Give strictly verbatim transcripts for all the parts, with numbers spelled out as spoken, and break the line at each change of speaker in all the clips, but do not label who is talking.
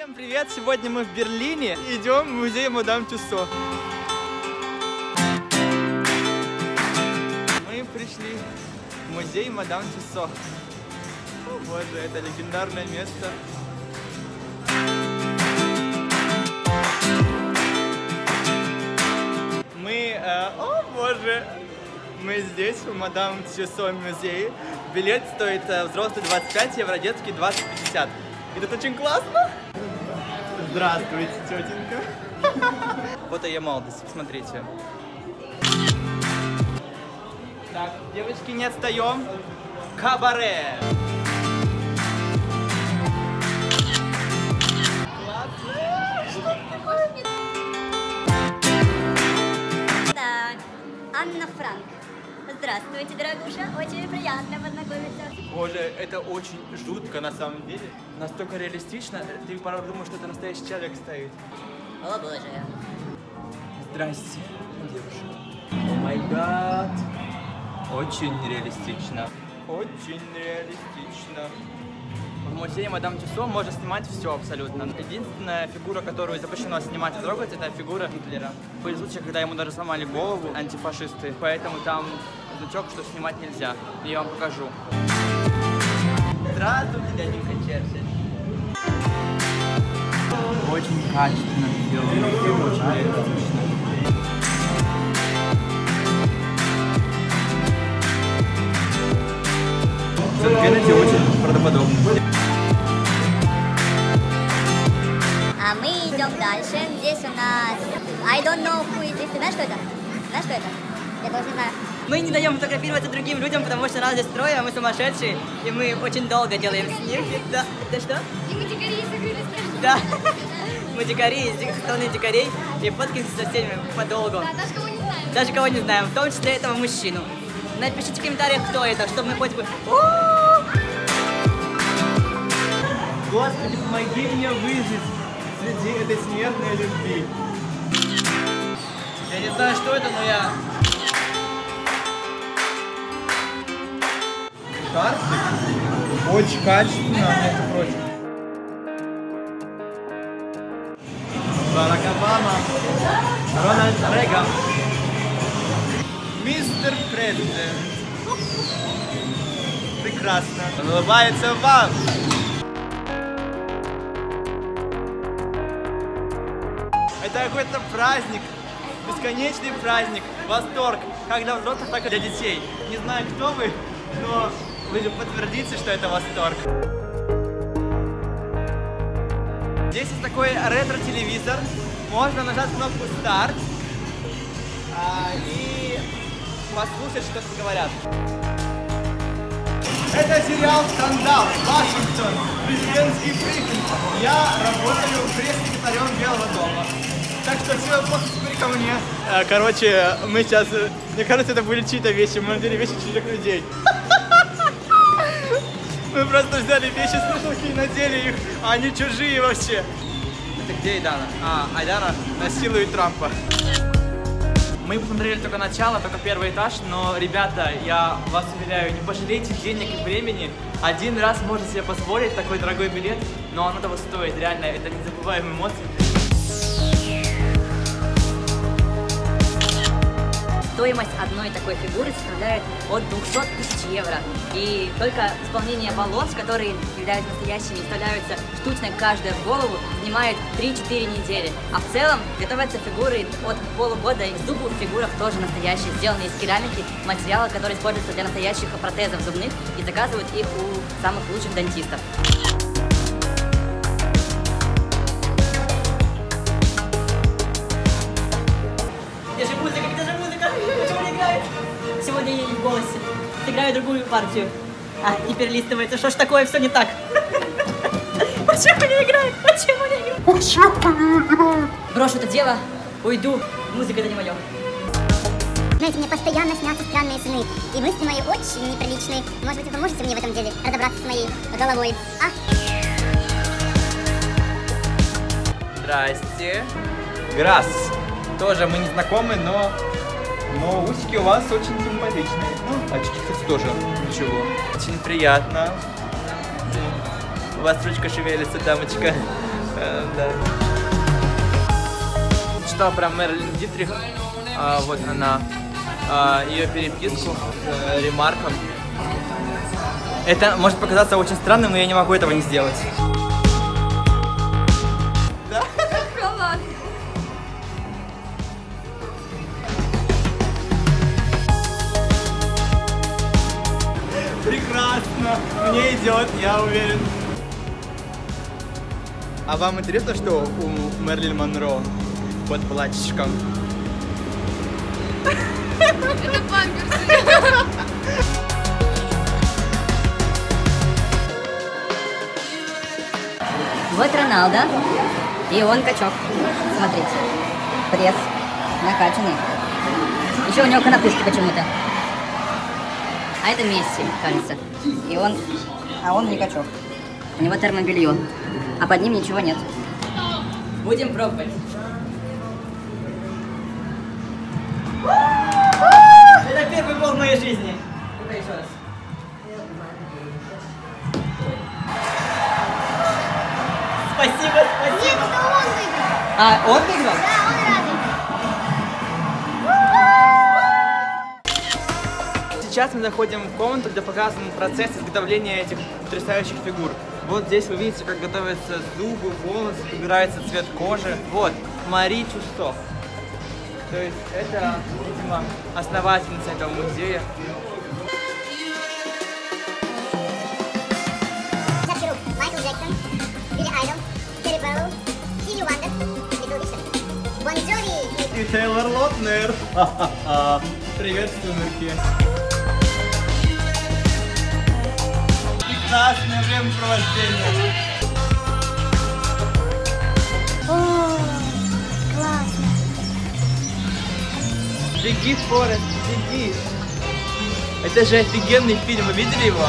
Всем привет! Сегодня мы в Берлине. Идем в музей Мадам Тюссо. Мы пришли в музей Мадам Тюссо. О боже, это легендарное место. Мы... Э, о боже! Мы здесь, в Мадам Тюссо музее. Билет стоит э, взрослый двадцать пять евро, детский двадцать пятьдесят. И тут очень классно. Здравствуйте, тетенька. Вот и ее молодость, посмотрите. Так, девочки, не отстаем. Кабаре.
Да, Анна Франк. Здравствуйте, дорогуша, очень приятно познакомиться.
Боже, это очень жутко на самом деле. Настолько реалистично, ты порой думаешь, что это настоящий человек стоит.
О боже.
Здрасте, девушка. О май гад. Очень реалистично. Очень реалистично. В музее Мадам Тюссо можно снимать все абсолютно. Единственная фигура, которую запрещено снимать и трогать, это фигура Гитлера. Были случаи, когда ему даже сломали голову антифашисты, поэтому там значок, что снимать нельзя. Я вам покажу. Здравствуйте, дяденька Черчилль. Очень качественно сделано, очень реалистично. Кеннеди очень правдоподобно.
А мы идем дальше. Здесь у нас... I don't know who is this. Ты знаешь, что это? Знаешь, что это? Я тоже не знаю.
Мы не даем фотографироваться другим людям, потому что нас здесь трое, а мы сумасшедшие, и мы очень долго делаем снимки. Да. Это что?
И мы дикари закрыли страницу.
Да. Мы дикари, из страны дикарей, и фоткаемся со всеми подолгу.
Да, даже кого не знаем.
Даже кого не знаем, в том числе этого мужчину. Напишите в комментариях, кто это, чтобы мы хоть бы...
Господи, помоги мне выжить среди этой смертной любви. Я не знаю, что это, но я... Шарфик. Очень качественно, между прочим. Барак Обама. Рональд Рейган. Мистер Президент. Прекрасно. Он улыбается вам. Это какой-то праздник, бесконечный праздник, восторг, как для взрослых, так и для детей. Не знаю, кто вы, но вы же подтвердите, что это восторг. Здесь есть такой ретро-телевизор, можно нажать кнопку «Старт» а, и послушать, что тут говорят. Это сериал «Скандал», Вашингтон, президентский брифинг. Я работаю пресс-секретарем Белого дома. Так что все вопросы теперь ко мне. Короче, мы сейчас... Мне кажется, это были чьи-то вещи. Мы надели вещи чужих людей. Мы просто взяли вещи с выставки и надели их, а они чужие вообще. Это где Айдана? А, Айдана насилует Трампа. Мы посмотрели только начало, только первый этаж, но, ребята, я вас уверяю, не пожалейте денег и времени. Один раз можете себе позволить такой дорогой билет, но оно того стоит, реально, это незабываемые эмоции.
Стоимость одной такой фигуры составляет от двухсот тысяч евро. И только исполнение волос, которые являются настоящими, вставляются штучно каждая в голову, занимает три-четыре недели. А в целом готовятся фигуры от полугода, и зубы в фигурах тоже настоящие, сделанные из керамики, материала, который используется для настоящих протезов зубных, и заказывают их у самых лучших дантистов. Где же музыка? Где же музыка? Почему не играет? Сегодня я не в голосе. Сыграю другую партию. А, не перелистывается. Что ж такое? Все не так. Почему не играет? Почему не играет? Почему не играет? Брошу это дело, уйду. Музыка это не мое.
Знаете, мне постоянно снятся странные сны. И мысли мои очень неприличные. Может быть, вы поможете мне в этом деле разобраться с моей головой, а?
Здрасте. Грасс. Тоже мы не знакомы, но, но усики у вас очень симпатичные. Ну, очки, кстати, тоже ничего. Очень приятно. У вас ручка шевелится, дамочка. Э, да. Читал про Мерлин Дитрих, а, вот она, а, ее переписку с э, ремарком. Это может показаться очень странным, но я не могу этого не сделать. Да? Прекрасно, мне идет, я уверен. А вам интересно, что у Мерлин Монро под платьишком?
Это памперсы.
Вот Роналдо, и он качок. Смотрите, пресс накачанный. Еще у него конопушки почему-то. А это Месси, кажется. И он, а он не качок. У него термобелье, а под ним ничего нет. Будем пробовать.
Это первый гол в моей жизни. Ну-ка еще раз. Спасибо, спасибо.
Нет, это он выиграл.
А, он выиграл?
Да, он радуется.
Сейчас мы заходим в комнату, где показан процесс изготовления этих потрясающих фигур. Вот здесь вы видите, как готовятся зубы, волосы, убирается цвет кожи. Вот, Мари Чусто. То есть это, видимо, основательница этого музея.
Джаки Рук, Майкл Джексон, Билли Айдол, Терри Беллоу, Стиви Уандер, Литл Ричард, Бон Джови
И Тейлор Лотнер. Привет, сумерки. Прекрасное времяпровождение.
О, классно.
Беги, Форест, беги. Это же офигенный фильм, вы видели его?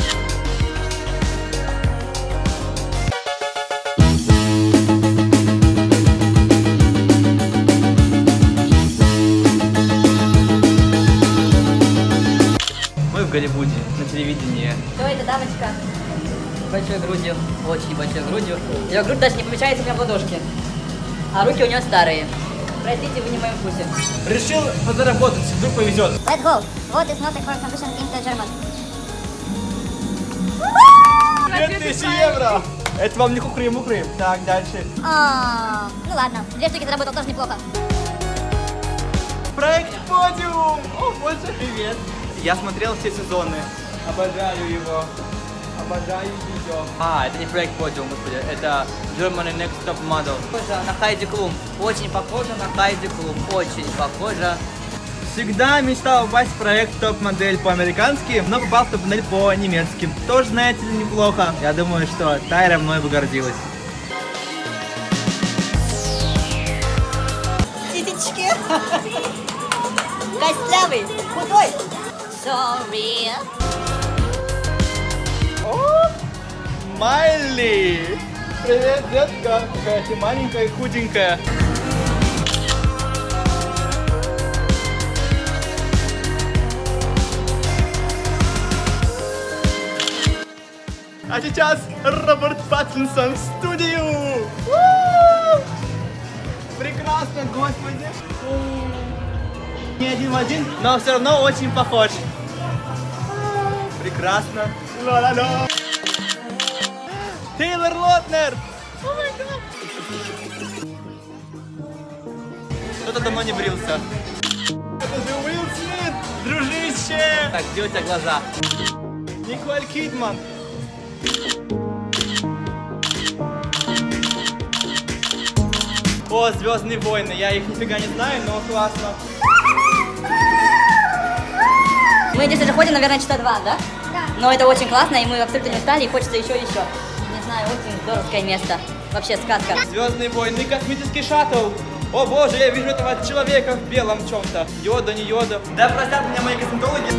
Мы в Голливуде, на телевидении.
Кто эта дамочка? Большой грудью, очень большой грудью. Ее грудь даже не помещается у меня в ладошке. А руки у нее старые. Простите, вы не в моем вкусе.
Решил подзаработать, вдруг повезет.
Let's go. What is not a first transition into German?
Две тысячи евро! Это вам не кукры-мукры. Так, дальше.
А, ну ладно, две штуки заработал тоже неплохо.
Проект Подиум! О, боже, привет! Я смотрел все сезоны. Обожаю его. Обожаю ее. А, это не проект Подиум, господи. Это Germany Next Top Model. Похоже на Хайди Клум. Очень похоже на Хайди Клум. Очень похоже. Всегда мечтал попасть в проект топ-модель по-американски, но попал в топ-модель по-немецки. Тоже, знаете ли, неплохо. Я думаю, что Тайра мной бы гордилась.
Сисечки. Костлявый, худой. Sorry.
О, Майли! Привет, детка! Какая ты маленькая и худенькая. А сейчас Роберт Паттинсон в студию! У-у-у! Прекрасно, господи! Не один в один, но все равно очень похож. Прекрасно. Ла-ла-ла. Тейлор Лотнер! О май гад! Кто-то давно не брился. Это же Уилл Смит, дружище! Так, где у тебя глаза? Николь Кидман. О, Звездные войны. Я их нифига не знаю, но классно.
Мы здесь уже ходим, наверное, часа два, да?
Да.
Но это очень классно, и мы абсолютно не устали, и хочется еще и еще. Не знаю, очень здоровское место. Вообще сказка.
Звездные войны, космический шаттл. О боже, я вижу этого человека в белом чем-то. Йода, не Йода. Да простят меня мои косметологи.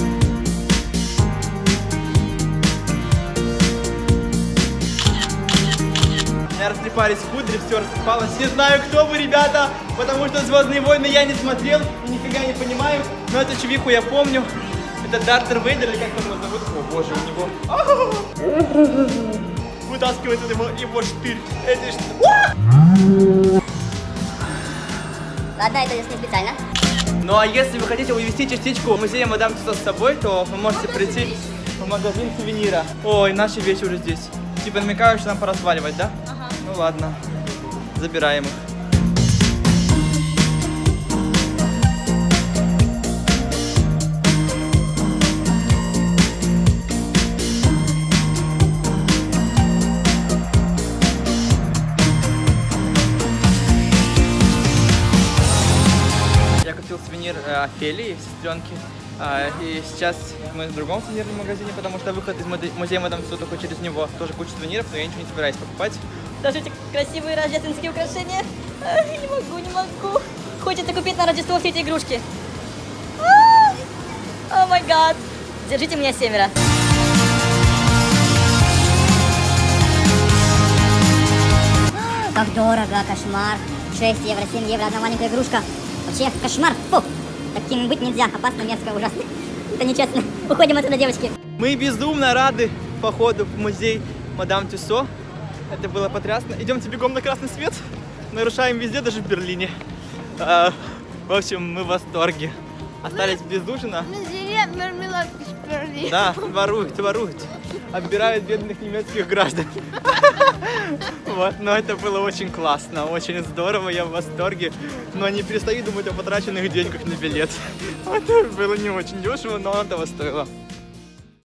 У меня растрепались кудри, все рассыпалось. Не знаю, кто вы, ребята, потому что Звездные войны я не смотрел и нифига не понимаю. Но эту чувиху я помню. Это Дартер Вейдер, или как там его зовут? О боже, у него... вытаскивает его, его штырь. Это что?
Ладно, это здесь не специально.
Ну а если вы хотите увезти частичку музея Мадам Тюссо с собой, то вы можете прийти в магазин сувенира. Ой, наши вещи уже здесь. Типа намекаю, что нам пора сваливать, да?
Ага.
Ну ладно, забираем их. Я купил сувенир э, Офелии, сестренки. А, и сейчас мы в другом сувенирном магазине, потому что выход из музе- музея Мадам Тюссо только через него. Тоже куча сувениров, но я ничего не собираюсь покупать.
Даже эти красивые рождественские украшения. Ах, не могу, не могу. Хочется купить на Рождество все эти игрушки. О май гад. Держите меня семеро.
Как дорого, кошмар. шесть евро, семь евро, одна маленькая игрушка. Вообще, кошмар. Фу. Таким быть нельзя. Опасно, мерзко, ужасно. Это нечестно. Уходим отсюда, девочки.
Мы безумно рады походу в музей Мадам Тюссо. Это было потрясно. Идемте бегом на красный свет. Нарушаем везде, даже в Берлине. А, в общем, мы в восторге. Остались без ужина.
Музей мармеладки сперли.
Да, воруют, воруют. Отбирают бедных немецких граждан. Вот, но это было очень классно, очень здорово, я в восторге. Но не перестаю думать о потраченных деньгах на билет. Это было не очень дешево, но оно того стоило.